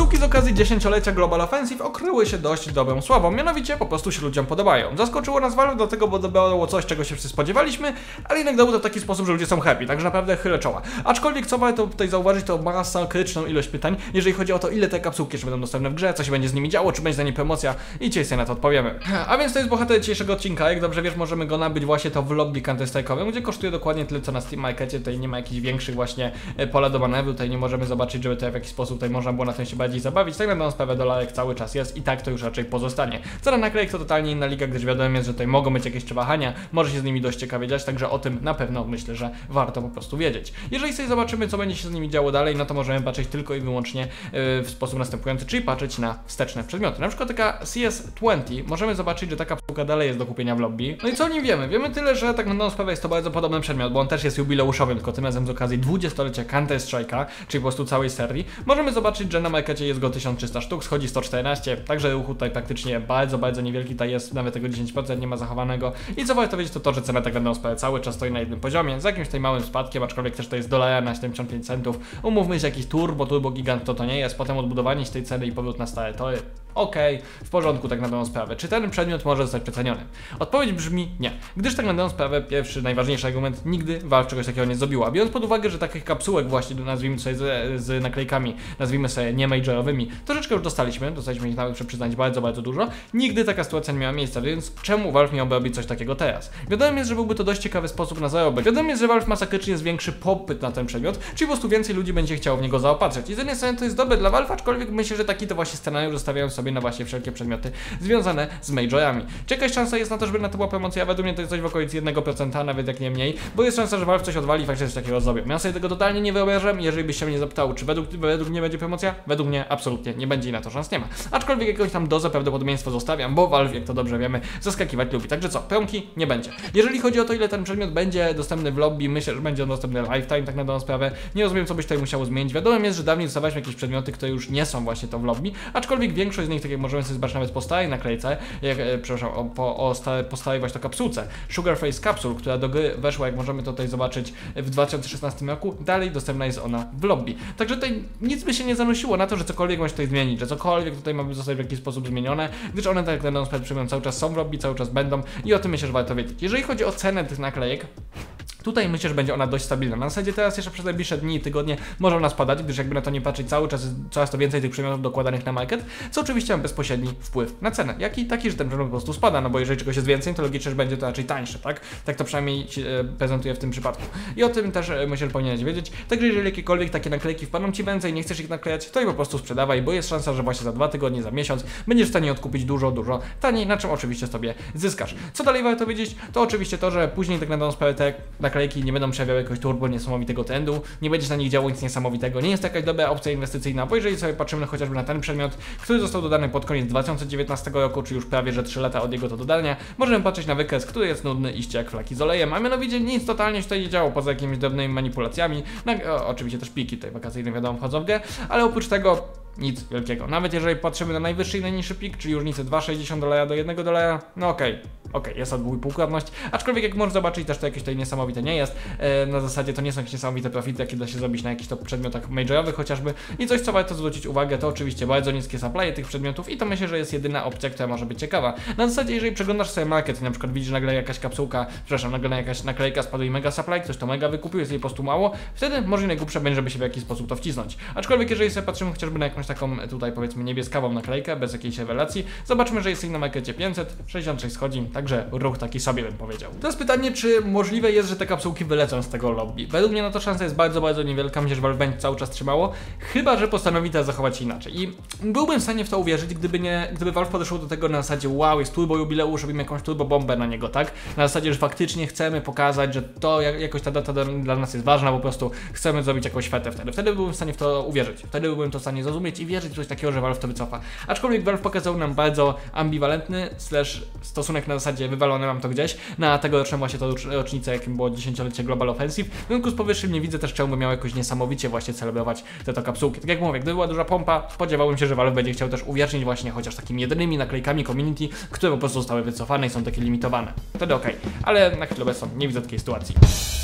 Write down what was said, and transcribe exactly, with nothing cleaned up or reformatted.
kapsułki z okazji dziesięciolecia Global Offensive okryły się dość dobrą sławą, mianowicie po prostu się ludziom podobają. Zaskoczyło nas Valve dlatego, bo było coś, czego się wszyscy spodziewaliśmy, ale jednak dało to w taki sposób, że ludzie są happy, także naprawdę chylę czoła. Aczkolwiek co warto tutaj zauważyć, to masa krytyczną ilość pytań, jeżeli chodzi o to, ile te kapsułki jeszcze będą dostępne w grze, co się będzie z nimi działo, czy będzie za nie promocja i dzisiaj sobie na to odpowiemy. A więc to jest bohater dzisiejszego odcinka, jak dobrze wiesz, możemy go nabyć właśnie to w lobby Counter-Strike'owym, gdzie kosztuje dokładnie tyle co na Steam Markecie, tutaj nie ma jakichś większych właśnie pola do manewru, tutaj nie możemy zobaczyć, żeby tutaj w jakiś sposób tutaj można było na tym się bardziej zabawić, tak naprawdę sprawę dolarek cały czas jest i tak to już raczej pozostanie. Cena naklejek to totalnie inna liga, gdyż wiadomo jest, że tutaj mogą być jakieś wahania, może się z nimi dość ciekawie dziać, także o tym na pewno myślę, że warto po prostu wiedzieć. Jeżeli sobie zobaczymy, co będzie się z nimi działo dalej, no to możemy patrzeć tylko i wyłącznie yy, w sposób następujący, czyli patrzeć na wsteczne przedmioty. Na przykład taka C S dwadzieścia, możemy zobaczyć, że taka kapsułka dalej jest do kupienia w lobby. No i co o nim wiemy? Wiemy tyle, że tak naprawdę sprawę jest to bardzo podobny przedmiot, bo on też jest jubileuszowym, tylko tym razem z okazji dwudziestolecia Counter-Strike'a, czyli po prostu całej serii. Możemy zobaczyć, że na markecie jest go tysiąc trzysta sztuk, schodzi sto czternaście, także ruchu tutaj praktycznie bardzo, bardzo niewielki, tutaj jest nawet tego dziesięć procent nie ma zachowanego. I co warto wiedzieć, to to, że cena tak naprawdę sprawę cały czas stoi na jednym poziomie, z jakimś tutaj małym spadkiem, aczkolwiek też to jest dolara na siedemdziesiąt pięć centów. Umówmy się, jakiś turbo, turbo gigant to to nie jest, potem odbudowanie się tej ceny i powrót na stare tory. Okej, okay, w porządku tak na dobrą sprawę. Czy ten przedmiot może zostać przeceniony? Odpowiedź brzmi nie, gdyż tak na dobrą sprawę pierwszy, najważniejszy argument, nigdy Valve czegoś takiego nie zrobiła. Biorąc pod uwagę, że takich kapsułek właśnie, nazwijmy sobie z, z naklejkami, nazwijmy sobie nie majorowymi, troszeczkę już dostaliśmy, dostaliśmy ich nawet, muszę przyznać, bardzo, bardzo dużo, nigdy taka sytuacja nie miała miejsca, więc czemu Valve miałby robić coś takiego teraz? Wiadomo jest, że byłby to dość ciekawy sposób na zarobek. Wiadomo jest, że Valve masakrycznie zwiększy popyt na ten przedmiot, czyli po prostu więcej ludzi będzie chciało w niego zaopatrzyć. I z jednej strony to jest dobre dla Valve, aczkolwiek myślę, że taki to właśnie scenariusz zostawiają sobie na właśnie wszelkie przedmioty związane z majorami. Czy jakaś szansa jest na to, żeby na to była promocja? Według mnie to jest coś w okolicy jednego procenta, nawet jak nie mniej, bo jest szansa, że Valve coś odwali i faktycznie coś takiego zrobią. Ja sobie tego totalnie nie wyobrażam, jeżeli byś się mnie zapytał, czy według, według mnie będzie promocja? Według mnie absolutnie nie będzie i na to szans nie ma. Aczkolwiek jakąś tam dozę prawdopodobieństwa zostawiam, bo Valve, jak to dobrze wiemy, zaskakiwać lubi. Także co, promki nie będzie. Jeżeli chodzi o to, ile ten przedmiot będzie dostępny w lobby, myślę, że będzie on dostępny lifetime, tak na dobrą sprawę. Nie rozumiem, co byś tutaj musiało zmienić. Wiadomo jest, że dawniej dostawaliśmy jakieś przedmioty, które już nie są właśnie to w lobby, aczkolwiek większość z nich, tak jak możemy sobie zobaczyć nawet po starej naklejce, jak, e, przepraszam, o, po, o stare, po starej właśnie to kapsułce, Sugarface Capsule, która do gry weszła, jak możemy to tutaj zobaczyć, w dwa tysiące szesnastym roku, dalej dostępna jest ona w lobby. Także tutaj nic by się nie zanosiło na to, że cokolwiek ma się tutaj zmienić, że cokolwiek tutaj ma zostać w jakiś sposób zmienione, gdyż one tak jak na przykład cały czas są w lobby, cały czas będą i o tym myślę, że warto wiedzieć. Jeżeli chodzi o cenę tych naklejek, tutaj myślę, że będzie ona dość stabilna. Na zasadzie teraz jeszcze przez najbliższe dni i tygodnie może ona spadać, gdyż jakby na to nie patrzeć, cały czas coraz to więcej tych przedmiotów dokładanych na market, co oczywiście ma bezpośredni wpływ na cenę. Jaki? Taki, że ten przedmiot po prostu spada, no bo jeżeli czegoś jest więcej, to logicznie, że będzie to raczej tańsze, tak? Tak to przynajmniej się e, prezentuje w tym przypadku. I o tym też e, myślę, że powinieneś wiedzieć. Także jeżeli jakiekolwiek takie naklejki wpadną Ci więcej, nie chcesz ich naklejać, to je po prostu sprzedawaj, bo jest szansa, że właśnie za dwa tygodnie, za miesiąc będziesz w stanie odkupić dużo, dużo taniej, na czym oczywiście sobie zyskasz. Co dalej warto wiedzieć? To oczywiście to, że później tak na dobrą sprawę te naklejki nie będą przejawiały jakiegoś turbo niesamowitego trendu, nie będzie na nich działo nic niesamowitego, nie jest to jakaś dobra opcja inwestycyjna, bo jeżeli sobie patrzymy chociażby na ten przedmiot, który został dodany pod koniec dwa tysiące dziewiętnastego roku, czyli już prawie że trzy lata od jego to dodania, możemy patrzeć na wykres, który jest nudny iście jak flaki z olejem, a mianowicie nic totalnie się tutaj nie działo poza jakimiś drobnymi manipulacjami, no, o, oczywiście też pliki tutaj wakacyjne wiadomo wchodzą w grę, ale oprócz tego nic wielkiego. Nawet jeżeli patrzymy na najwyższy i najniższy plik, czyli różnicę dwa przecinek sześćdziesiąt dolara do jednego dolara, no okej, okay. Okej, okay, jest od dwa i pół krotność, aczkolwiek jak możesz zobaczyć też to jakieś tutaj niesamowite nie jest, e, na zasadzie to nie są jakieś niesamowite profity, jakie da się zrobić na jakichś to przedmiotach majorowych chociażby i coś co warto zwrócić uwagę to oczywiście bardzo niskie supply tych przedmiotów i to myślę, że jest jedyna opcja, która może być ciekawa. Na zasadzie jeżeli przeglądasz sobie market i na przykład widzisz nagle jakaś kapsułka, przepraszam, nagle jakaś naklejka spadła i mega supply, ktoś to mega wykupił, jest jej po prostu mało, wtedy może najgłupsze będzie, żeby się w jakiś sposób to wcisnąć. Aczkolwiek jeżeli sobie patrzymy chociażby na jakąś taką tutaj powiedzmy niebieskawą naklejkę, bez jakiejś rewelacji, zobaczmy, że jest jej na markecie pięćset sześćdziesiąt sześć schodzi, także ruch taki sobie bym powiedział. Teraz pytanie, czy możliwe jest, że te kapsułki wylecą z tego lobby? Według mnie na to szansa jest bardzo, bardzo niewielka, myślę, że Valve będzie cały czas trzymało, chyba że postanowi teraz zachować się inaczej. I byłbym w stanie w to uwierzyć, gdyby nie, gdyby Valve podeszło do tego na zasadzie wow, jest turbo jubileusz, robimy jakąś turbo bombę na niego, tak? Na zasadzie, że faktycznie chcemy pokazać, że to jak, jakoś ta data dla nas jest ważna, po prostu chcemy zrobić jakąś fetę wtedy. Wtedy byłbym w stanie w to uwierzyć. Wtedy byłbym to w stanie zrozumieć i wierzyć w coś takiego, że Valve to wycofa. Aczkolwiek Valve pokazał nam bardzo ambiwalentny slash stosunek na zasadzie wywalone mam to gdzieś na tegoroczną właśnie to rocznicę, jakim było dziesięciolecie Global Offensive. W związku z powyższym nie widzę też, czemu by miał jakoś niesamowicie właśnie celebrować te to kapsułki. Tak jak mówię, gdyby była duża pompa, spodziewałbym się, że Valve będzie chciał też uwiecznić właśnie chociaż takimi jedynymi naklejkami community, które po prostu zostały wycofane i są takie limitowane. Wtedy okej, okay. Ale na chwilę obecną nie widzę takiej sytuacji.